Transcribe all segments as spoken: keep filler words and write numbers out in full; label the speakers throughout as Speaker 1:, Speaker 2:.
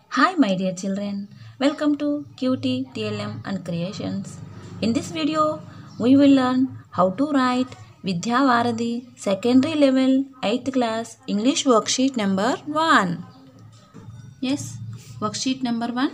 Speaker 1: Hi my dear children, welcome to Q T T L M and Creations. In this video, we will learn how to write Vidya Varadi secondary level eighth class English worksheet number one. Yes, worksheet number one.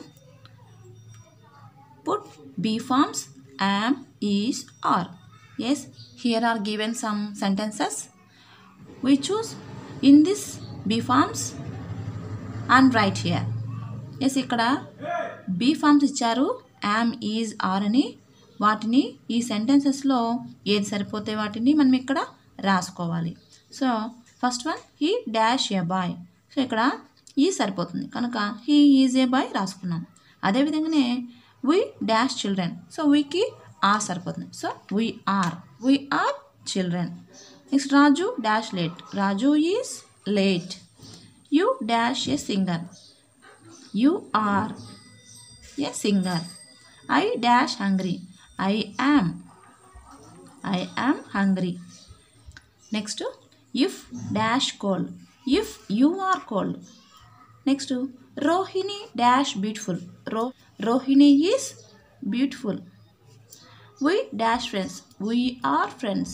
Speaker 1: Put B forms am, is, are. Yes, here are given some sentences. We choose in this B forms and write here. Yes ఇక్కడ be forms ఇచ్చారు am is are అని వాటిని ఈ సెంటెన్సెస్లో ఏది సరిపోతే వాటిని మనం ఇక్కడ రాసుకోవాలి. So first one he dash a boy. So ఇక్కడ ఈ సరిపోతుంది కనుక హీ ఈజ్ ఏ బాయ్ రాసుకున్నాం. అదేవిధంగానే వీ డాష్ చిల్డ్రన్. సో వీకి ఆర్ సరిపోతుంది. So we are we are children. Next Raju dash late. Raju is late. You dash a singer. You are a singer. I dash hungry. I am. I am hungry. Next, if dash cold. If you are cold. Next, Rohini dash beautiful. Ro Rohini is beautiful. We dash friends. We are friends.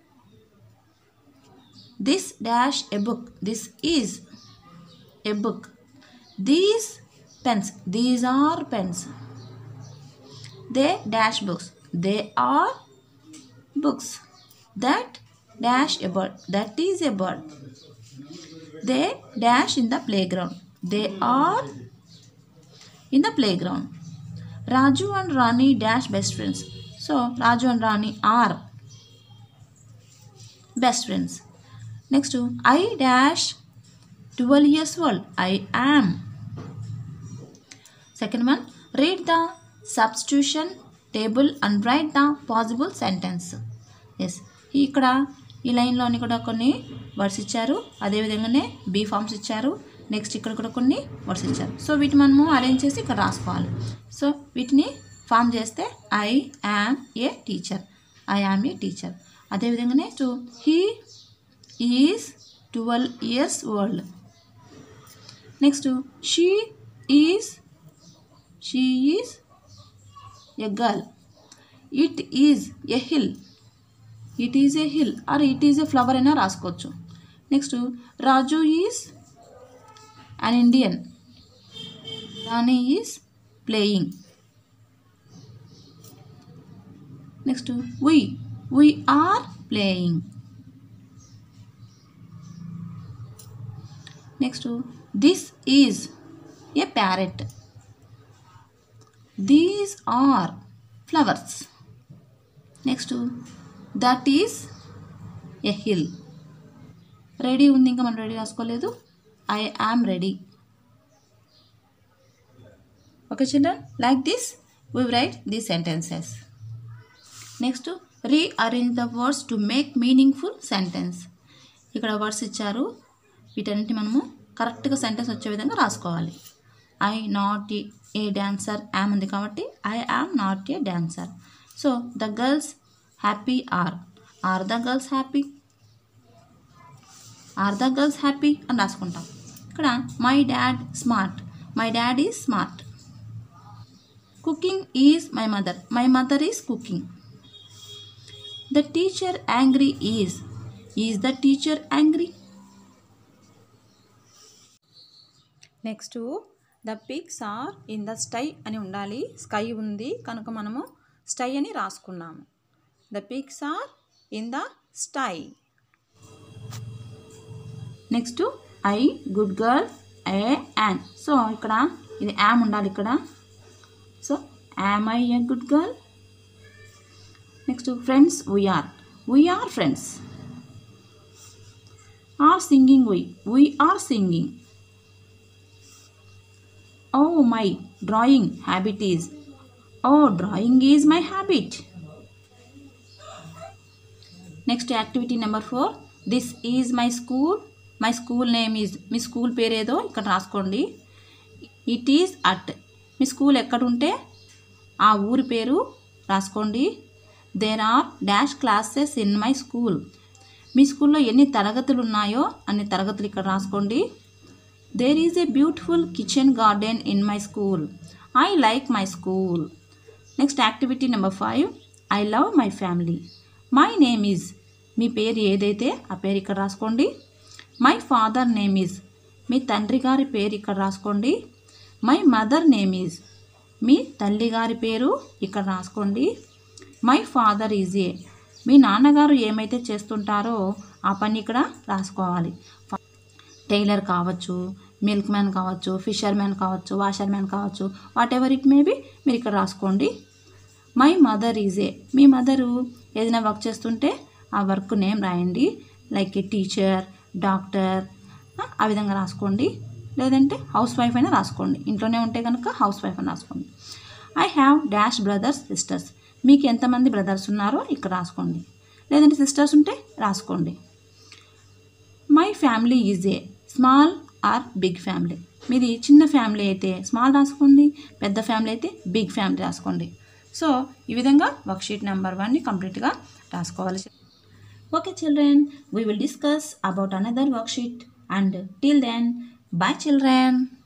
Speaker 1: This dash a book. This is a book. These pens. These are pens. They dash books. They are books. That dash a bird. That is a bird. They dash in the playground. They are in the playground. Raju and Rani dash best friends. So Raju and Rani are best friends. Next, I dash twelve years old. I am. Second one, read the substitution table and write the possible sentence. Yes, ఇక్కడ ఈ లైన్లోని కూడా కొన్ని words ఇచ్చారు. అదేవిధంగానే be forms ఇచ్చారు. Next ఇక్కడ కూడా కొన్ని వర్డ్స్ ఇచ్చారు. సో వీటిని మనము అరేంజ్ చేసి ఇక్కడ రాసుకోవాలి. సో వీటిని ఫామ్ చేస్తే I am a teacher. I am a teacher. అదేవిధంగానే two he is twelve years old. Next she is She is a girl. It is a hill. It is a hill or it is a flower అయినా రాసుకోవచ్చు. Next Raju is an Indian. Rani is playing. Next we. We are playing. Next this is a parrot. These are flowers. Next, that is a hill. Ready ఉంది ఇంకా మనం ready రాసుకోలేదు. I am ready. Okay children, like this we write these sentences. Next, rearrange the words to make meaningful sentence. ఇక్కడ words ఇచ్చారు. వీటన్నిటి మనము కరెక్ట్గా sentence వచ్చే విధంగా రాసుకోవాలి. I not a dancer. am ఉంది కాబట్టి I am not a dancer. So the girls happy are. Are the girls happy? Are the girls happy అని రాసుకుంటాం. ఇక్కడ my dad smart. My dad is smart. Cooking is my mother. My mother is cooking. The teacher angry is. Is the teacher angry? Next, the pigs are in the sky అని ఉండాలి. Sky ఉంది కనుక మనము sky అని రాసుకున్నాము. The pigs are in the sky. Next I good girl a an. So ఇక్కడ ఇది am ఉండాలి ఇక్కడ. So am I a good girl. Next friends we are. We are friends. Are singing we. We are singing. Oh, my drawing habit is. Oh, drawing is my habit. Next activity number four. This is my school. My school name is. మీ school పేరు ఏదో ఇక్కడ రాసుకోండి. It is at. మీ school ఎక్కడ ఉంటే ఆ ఊరి పేరు రాసుకోండి. There are dash classes in my school. మీ స్కూల్లో ఎన్ని తరగతులు ఉన్నాయో అన్ని తరగతులు ఇక్కడ రాసుకోండి. There is a beautiful kitchen garden in my school. I like my school. Next activity number five. I love my family. My name is. మీ పేరు ఏదైతే ఆ పేరు ఇక్కడ రాసుకోండి. My father name is. మీ తండ్రి గారి పేరు ఇక్కడ రాసుకోండి. My mother name is. మీ తల్లి గారి పేరు ఇక్కడ రాసుకోండి. My father is a. మీ నాన్నగారు ఏమైతే చేస్తుంటారో ఆ పని ఇక్కడ రాసుకోవాలి. టైలర్ కావచ్చు, మిల్క్ మ్యాన్ కావచ్చు, ఫిషర్ మ్యాన్ కావచ్చు, వాషర్ మ్యాన్ కావచ్చు, whatever it may be మీరు ఇక్కడ రాసుకోండి. My mother is a. మీ మదరు ఏదైనా వర్క్ చేస్తుంటే ఆ వర్క్ నేమ్ రాయండి. లైక్ ఏ టీచర్, డాక్టర్, ఆ విధంగా రాసుకోండి. లేదంటే హౌస్ వైఫ్ అయినా రాసుకోండి. ఇంట్లోనే ఉంటే కనుక హౌస్ వైఫ్ అని రాసుకోండి. I have dash brothers sisters. మీకు ఎంతమంది బ్రదర్స్ ఉన్నారో ఇక్కడ రాసుకోండి. లేదంటే సిస్టర్స్ ఉంటే రాసుకోండి. My family is a. Small or big family. మీది చిన్న ఫ్యామిలీ అయితే స్మాల్ రాసుకోండి, పెద్ద ఫ్యామిలీ అయితే బిగ్ ఫ్యామిలీ రాసుకోండి. సో ఈ విధంగా వర్క్షీట్ నెంబర్ వన్ని కంప్లీట్గా రాసుకోవాలి. Okay children, we will discuss about another worksheet and till then bye children.